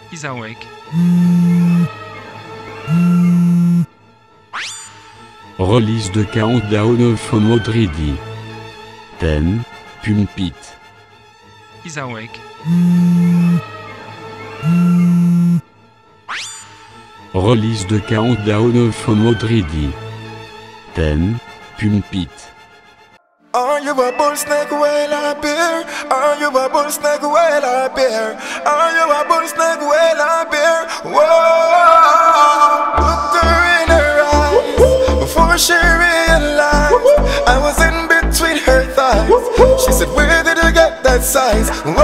He's awake. Release the countdown of Modridi. 10. Pump it. He's awake. Release the countdown of Modridi. 10. Pump it. Are you a bull snake whale or bear? Are you a bull snake whale or bear? Are you a bull snake whale or bear? Whoa! Looked her in her eyes before she realized I was in between her thighs. She said, where did you get that size?